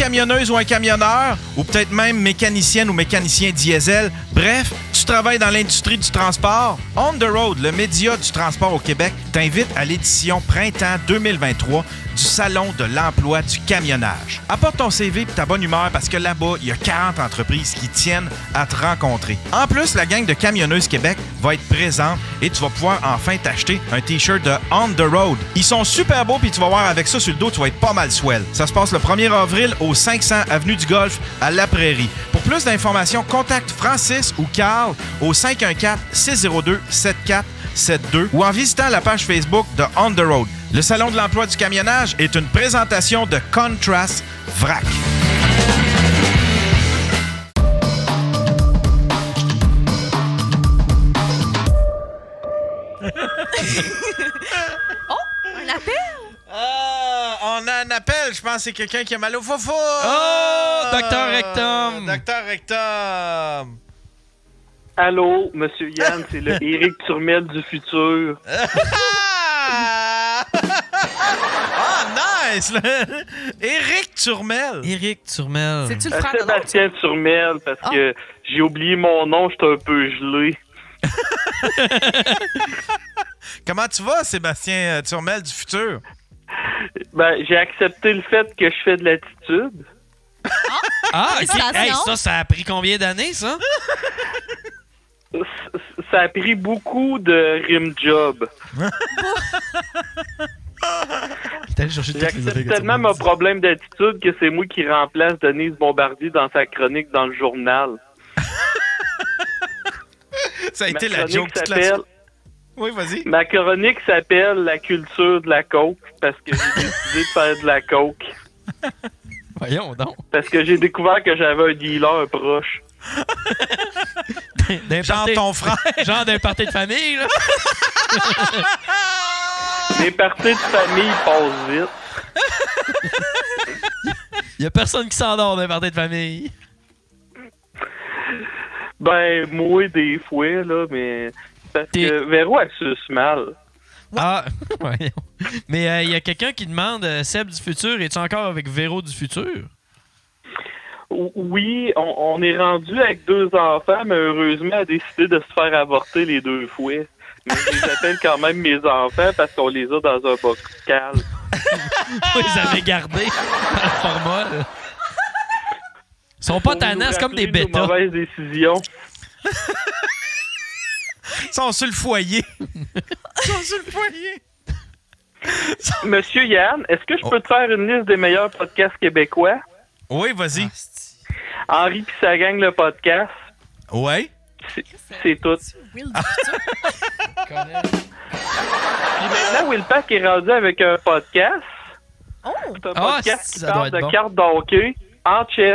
camionneuse ou un camionneur, ou peut-être même mécanicienne ou mécanicien diesel, bref, tu travailles dans l'industrie du transport, On the Road, le média du transport au Québec, t'invite à l'édition Printemps 2023 du Salon de l'emploi du camionnage. Apporte ton CV et ta bonne humeur parce que là-bas, il y a 40 entreprises qui tiennent à te rencontrer. En plus, la gang de Camionneuses Québec va être présente et tu vas pouvoir enfin t'acheter un T-shirt de On the Road. Ils sont super beaux puis tu vas voir avec ça sur le dos, tu vas être pas mal swell. Ça se passe le 1er avril au 500 Avenue du Golfe à La Prairie. Pour plus d'informations, contacte Francis ou Carl au 514-602-7472 ou en visitant la page Facebook de On the Road. Le Salon de l'emploi du camionnage est une présentation de Contrast Vrac. Oh, un appel? On a un appel. Je pense que c'est quelqu'un qui a mal au fofo. Oh, Docteur Rectum. Docteur Rectum. Allô, Monsieur Yann, c'est le Éric Turmel du futur. Ah, nice! Éric Turmel. Éric Turmel. C'est-tu le frère de Sébastien Turmel, parce que j'ai oublié mon nom, j'étais un peu gelé. Comment tu vas, Sébastien Turmel du futur? Ben, j'ai accepté le fait que je fais de l'attitude. Ah, ok. Félicitations. Hey, ça a pris combien d'années, ça? Ça a pris beaucoup de rim job. J'accepte tellement mon problème d'attitude que c'est moi qui remplace Denise Bombardier dans sa chronique dans le journal. Ça a été Ma la chronique joke toute la s'appelle- Oui, vas-y. Ma chronique s'appelle La culture de la coke parce que j'ai décidé de faire de la coke. Voyons donc. Parce que j'ai découvert que j'avais un dealer proche. Genre ton frère. Genre d'un party de famille, là. Les parties de famille passent vite. Il y a personne qui s'endort d'un party de famille. Ben, moi, des fois, là, mais... Parce que Véro, elle suce mal. Ah, voyons. Mais il y a quelqu'un qui demande, Seb du futur, es-tu encore avec Véro du futur? Oui, on est rendu avec 2 enfants, mais heureusement, elle a décidé de se faire avorter les 2 fois. Mais je les appelle quand même mes enfants parce qu'on les a dans un bocal. Vous les avez gardés dans le format, là. Ils sont pas tannants, c'est comme des bêtas. bêtas. Mauvaise décision. Ils sont sur le foyer. Ils sont sur le foyer. Monsieur Yann, est-ce que je peux te faire une liste des meilleurs podcasts québécois? Oui, vas-y. Henri pis sa gang, le podcast. Ouais. C'est tout. Puis maintenant, Will Pack est rendu avec un podcast. C'est un podcast qui parle de cartes d'hockey en chess.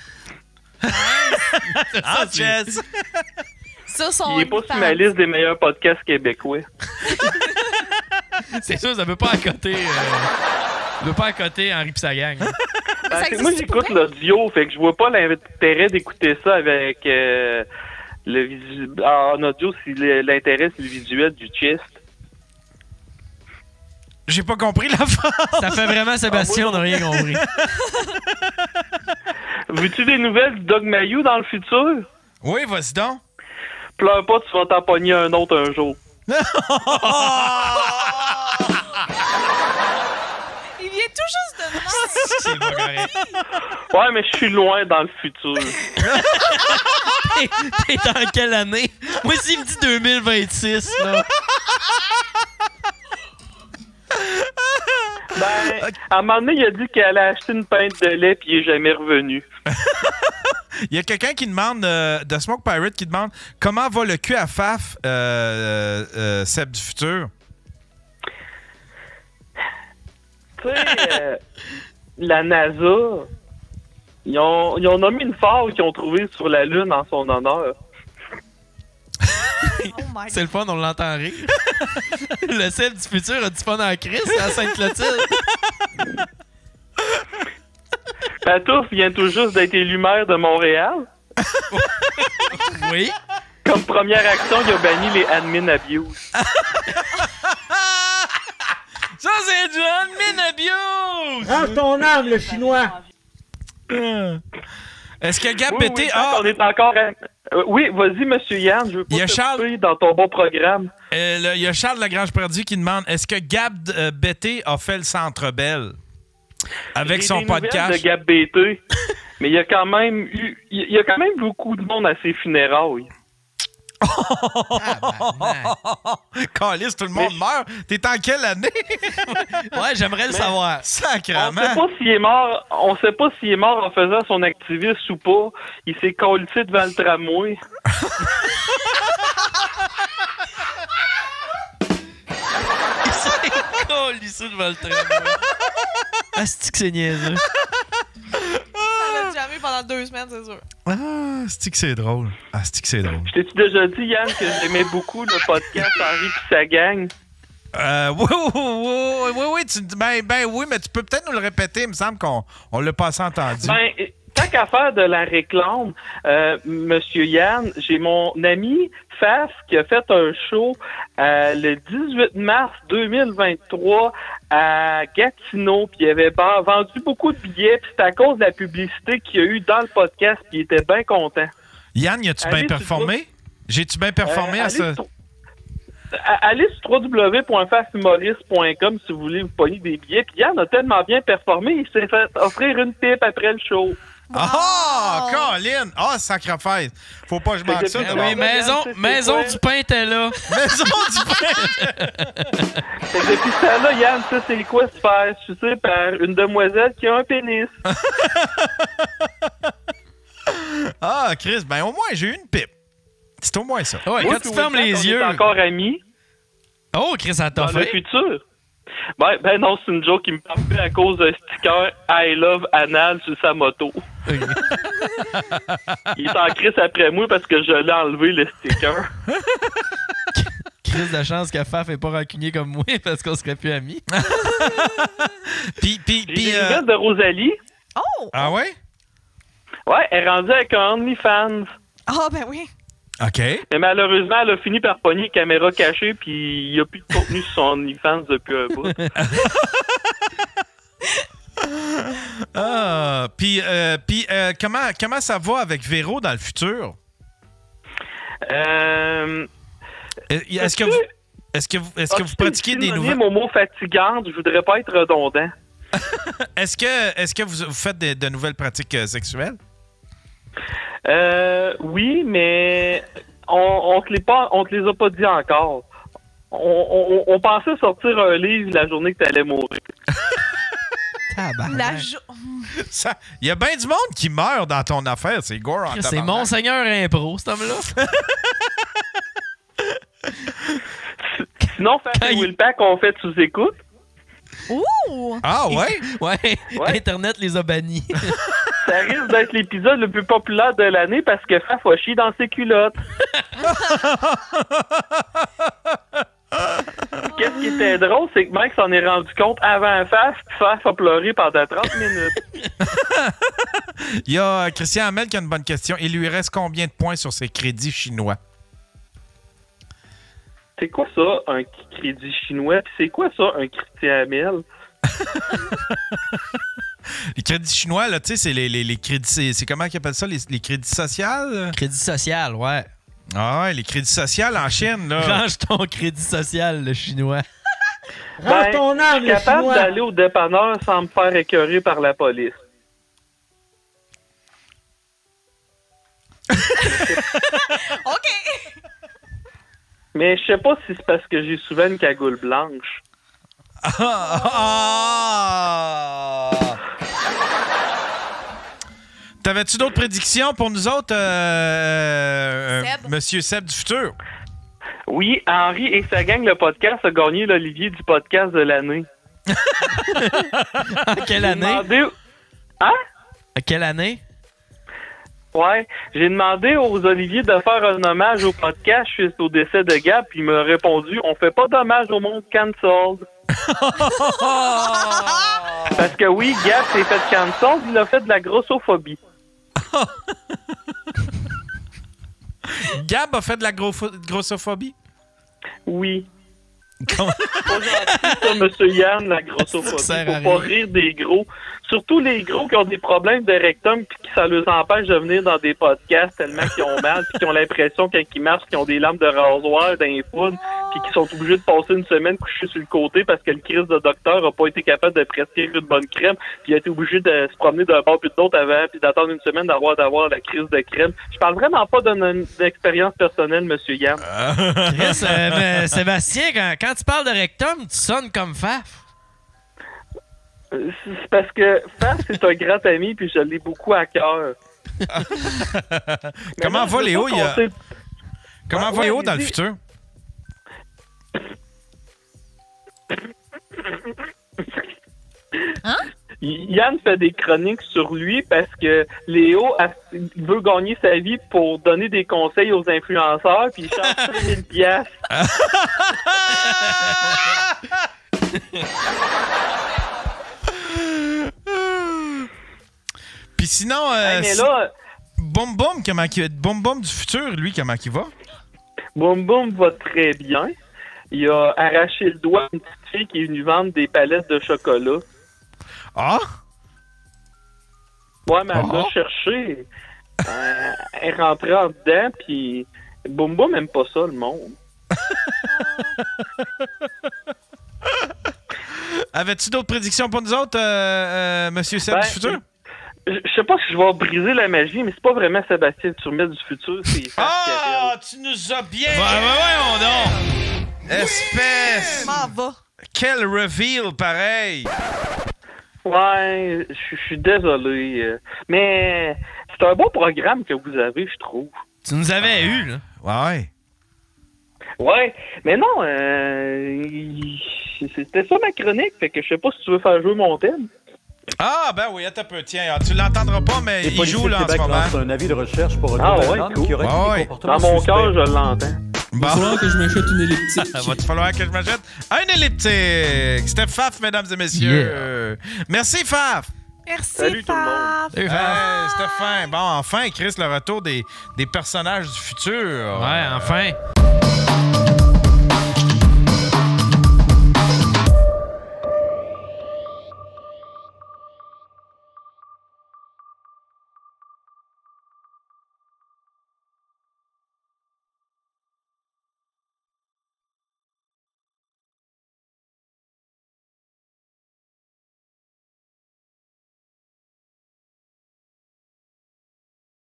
En chess. Il n'est pas sur ma liste des meilleurs podcasts québécois. C'est sûr, ça veut pas accoter. Ça veut pas accoter Henri pis sa gang. Moi, j'écoute l'audio, fait que je vois pas l'intérêt d'écouter ça avec le visuel. En audio, si l'intérêt, c'est le visuel du chest. J'ai pas compris la phrase. Ça fait vraiment Sébastien, on n'a rien compris. Veux-tu des nouvelles du Doug Mayou dans le futur? Oui, vas-y donc. Pleure pas, tu vas t'en pogner un autre un jour. Il vient tout juste de moi. C'est pas correct. Ouais, mais je suis loin dans le futur. T'es dans quelle année? Moi, s'il me dit 2026, là. Ben, à un moment donné, il a dit qu'elle allait acheter une pinte de lait puis il est jamais revenu. Il y a quelqu'un qui demande, de Smoke Pirate, qui demande comment va le cul à Faf, Seb du futur? Tu sais, la NASA, ils ont nommé une phare qu'ils ont trouvée sur la Lune en son honneur. C'est le fun, on l'entend rire. Le Seb du futur a du fun en Christ à Sainte-Clotilde. Patouf vient tout juste d'être élu maire de Montréal. Oui. Comme première action, il a banni les admin abuse. Ça, c'est du admin abuse! Range ton arme, le chinois! Est-ce que Gab Oui, Bété... on est encore... oui, vas-y, monsieur Yann, je veux pas te couper dans ton bon programme. Il y a Charles Lagrange-Perdu qui demande, est-ce que Gab Bété a fait le Centre Bell avec son podcast? De Gab Bété, mais il y a quand même beaucoup de monde à ses funérailles. Calice, tout le monde meurt. T'es en quelle année? Ouais, j'aimerais le savoir. Sacrement. On sait pas s'il est mort en faisant son activisme ou pas. Il s'est collé devant le tramway. Il s'est collé devant le tramway. Asti que c'est niaiseux. Ça va jamais pendant 2 semaines, c'est sûr. Ah, c'est que c'est drôle. Je t'ai-tu déjà dit, Yann, que j'aimais beaucoup le podcast Henri pis sa gang? Oui, oui, mais tu peux peut-être nous le répéter. Il me semble qu'on l'a pas assez entendu. Tant qu'à faire de la réclame, monsieur Yann, j'ai mon ami Faf qui a fait un show le 18 mars 2023 à Gatineau, puis il avait vendu beaucoup de billets, puis c'est à cause de la publicité qu'il y a eu dans le podcast, puis il était bien content. Yann, as-tu bien performé? J'ai-tu bien performé à ça? Allez sur www.fafhumoriste.com si vous voulez vous pogner des billets. Puis Yann a tellement bien performé, il s'est fait offrir une pipe après le show. Ah, Colin! Ah, sacrifice! Faut pas que je manque ça. Oui, maison du pain était là. Maison du pain! Fait que depuis ça là, Yann, ça c'est quoi se faire sucer par une demoiselle qui a un pénis? Ah, Chris, ben au moins j'ai eu une pipe. C'est au moins ça. Ouais, quand tu fermes les yeux. On est encore amis. Oh, Chris, ça t'a fait. Dans le futur. Ben non, c'est une joke qui me parle à cause d'un sticker I love anal sur sa moto. Il est en crise après moi parce que je l'ai enlevé le sticker. Crise de chance que Faf est pas rancunier comme moi parce qu'on serait plus amis. Puis des nouvelles de Rosalie. Oh! Ah ouais? Ouais, elle est rendue avec un OnlyFans. Ah, ben oui. OK. Mais malheureusement, elle a fini par pogner caméra cachée, puis il n'y a plus de contenu sur son OnlyFans depuis un bout. Comment ça va avec Véro dans le futur? Est-ce que vous pratiquez des nouvelles... Mon mot fatigante, je voudrais pas être redondant. Est-ce que vous faites de nouvelles pratiques sexuelles? Oui, mais on te les a pas dit encore. On pensait sortir un livre la journée que t'allais mourir. Il y a bien du monde qui meurt dans ton affaire, c'est gore en tabarnak. C'est Monseigneur Impro, cet homme-là. Sinon, faire Will Pack, on fait sous-écoute. Ouh! Ah ouais? Ouais, Internet les a bannis. Ça risque d'être l'épisode le plus populaire de l'année parce que Faf a chié dans ses culottes. Qu'est-ce qui était drôle, c'est que Mike s'en est rendu compte avant Faf, puis Faf a pleuré pendant 30 minutes. Il y a Christian Hamel qui a une bonne question. Il lui reste combien de points sur ses crédits chinois? C'est quoi ça, un crédit chinois? Puis c'est quoi ça, un Christian Hamel? Les crédits chinois, là, tu sais, c'est les crédits... C'est comment qu'ils appellent ça, les crédits sociaux? Crédit social, ouais. Ah ouais, les crédits sociaux en Chine, là. Range ton crédit social, le chinois. Range ton âme, je suis capable d'aller au dépanneur sans me faire écœurer par la police. OK. Mais je sais pas si c'est parce que j'ai souvent une cagoule blanche. T'avais-tu d'autres prédictions pour nous autres, Monsieur Seb du futur? Oui, Henri et sa gang, le podcast, a gagné l'Olivier du podcast de l'année. À quelle année? Hein? À quelle année? Ouais, j'ai demandé aux Olivier de faire un hommage au podcast suite au décès de Gab, puis il m'a répondu « On fait pas d'hommage au monde cancelled. » Parce que oui, Gab s'est fait cancelled, il a fait de la grossophobie. Gab a fait de la grossophobie? Oui. Comment? Pas gentil, ça, monsieur Yann, la grossophobie. Faut pas rire des gros. Surtout les gros qui ont des problèmes de rectum puis que ça les empêche de venir dans des podcasts tellement qu'ils ont mal puis qu'ils ont l'impression quand ils marchent qu'ils ont des lames de rasoir dans les foules puis qu'ils sont obligés de passer une semaine couchés sur le côté parce que le crise de docteur a pas été capable de prescrire une bonne crème puis il a été obligé de se promener d'un bord puis de l'autre avant puis d'attendre une semaine d'avoir la crise de crème. Je parle vraiment pas d'une expérience personnelle, Monsieur Yann. Chris, mais Sébastien, quand tu parles de rectum, tu sonnes comme Faf. C'est parce que Faf, c'est un grand ami puis je l'ai beaucoup à cœur. Comment va Léo? Comment va Léo dans le futur? Hein? Yann fait des chroniques sur lui parce que Léo il veut gagner sa vie pour donner des conseils aux influenceurs puis il charge 5000 piastres. Puis sinon, mais là, Boum Boum du futur, lui, comment il va? Boum Boum va très bien. Il a arraché le doigt à une petite fille qui est venue vendre des palettes de chocolat. Ah? Ouais, mais elle l'a cherché. Elle est rentrée en dedans, puis Boum Boum aime pas ça, le monde. Avais-tu d'autres prédictions pour nous autres, Monsieur Seb du futur? Je sais pas si je vais briser la magie, mais c'est pas vraiment Sébastien Turmel du futur, c'est Ah, tu nous as bien! Voyons donc! Espèce! M'en va. Quel reveal, pareil! Ouais, je suis désolé. Mais c'est un bon programme que vous avez, je trouve. Tu nous avais eu, là. Ouais. Ouais, mais non, c'était ça ma chronique, fait que je sais pas si tu veux faire jouer mon thème. Ah, ben oui, attends un peu. Tiens, tu l'entendras pas, mais il joue là en ce moment. Un avis de recherche pour Ah ouais, cool. qui aurait Ouais. des comportements Dans mon suspects. cœur, je l'entends. Il va falloir que je m'achète une elliptique. Va-t-il falloir que je m'achète un elliptique? C'était Faf, mesdames et messieurs. Merci, Faf. Merci, Salut tout le monde. Faf. Hey, c'était fin. Bon, enfin, Chris, le retour des personnages du futur. Ouais, enfin.